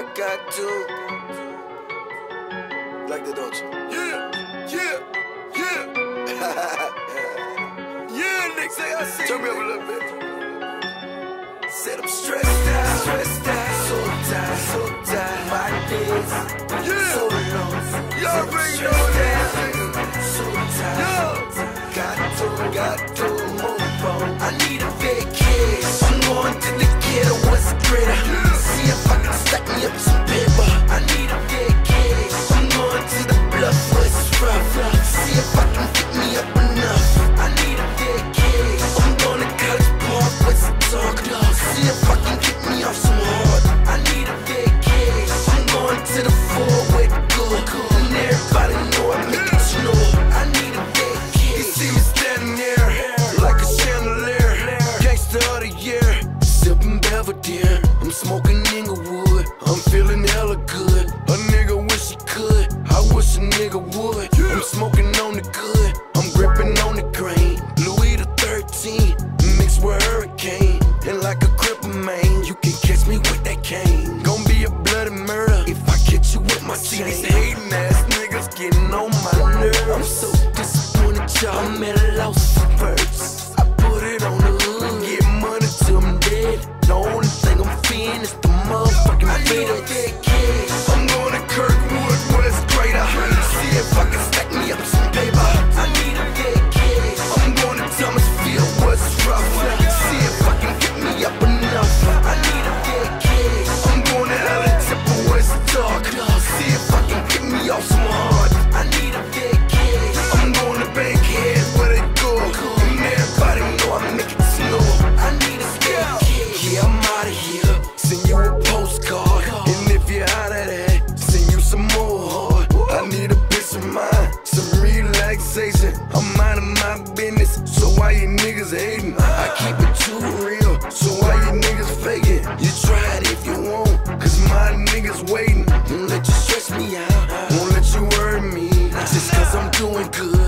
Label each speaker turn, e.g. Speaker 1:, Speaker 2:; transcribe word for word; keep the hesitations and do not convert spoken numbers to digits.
Speaker 1: I got to. Like that, don't you?
Speaker 2: Yeah, yeah, yeah. Yeah, Nick, say I see.
Speaker 1: Turn me up a little bit. Said I'm stressed out, stressed out, so tired, so tired. My days,
Speaker 2: Yeah.
Speaker 1: so long.
Speaker 2: You already
Speaker 1: So
Speaker 2: know
Speaker 1: stressed
Speaker 2: that, nigga.
Speaker 1: out, so tired.
Speaker 2: Yeah.
Speaker 1: Got to, got to move on. I need a vacation. I'm going to the ghetto, what's greater? See if I can stack me up some paper. I need a vacation. I'm going to the bluff, what's rough? See if I can get me up enough. I need a vacation. I'm going to College Park, what's the talk? See if I can get me off some hard. I need a vacation. I'm going to the four with good. And everybody know I make it snow. I need a vacation.
Speaker 2: You see me standing there like a chandelier, gangster of the year,
Speaker 1: Sipping Belvedere, I'm smoking Inglewood. I'm feeling hella good. A nigga wish he could. I wish a nigga would. I'm smoking on the good. I'm gripping on the grain. Louis the thirteen mixed with hurricane. And like a cripple man, you can catch me with that cane. Gon' be a bloody murder if I catch you with my
Speaker 2: see
Speaker 1: chain.
Speaker 2: these hating ass niggas getting on my nerves.
Speaker 1: I'm so disappointed, y'all. I'm at a loss for words. I put it on the hood, get money till I'm dead. The only thing I'm feeling is the motherfucking beat of that kid.
Speaker 2: I'm going to Kirkwood, what's greater?
Speaker 1: See if I can stack me up some paper. I need a vacation.
Speaker 2: I'm going to Thomasville, what's rough?
Speaker 1: See if I can get me up enough. I need a vacation.
Speaker 2: I'm going to Allen Temple, what's dark?
Speaker 1: See if I can get me off some hard. I need a vacation.
Speaker 2: I'm going to Bankhead, where they go. And everybody know I make it snow.
Speaker 1: I need a vacation. Yeah, I'm out of here. Send you a postcard.
Speaker 2: And if you're out of that, send you some more. I need a peace of mind, some relaxation. I'm out of my business, so why you niggas hating?
Speaker 1: I keep it too real,
Speaker 2: So why you niggas faking?
Speaker 1: you try it if you want.
Speaker 2: Cause my niggas waiting.
Speaker 1: Won't let you stress me out.
Speaker 2: Won't let you worry me.
Speaker 1: Just cause I'm doing good.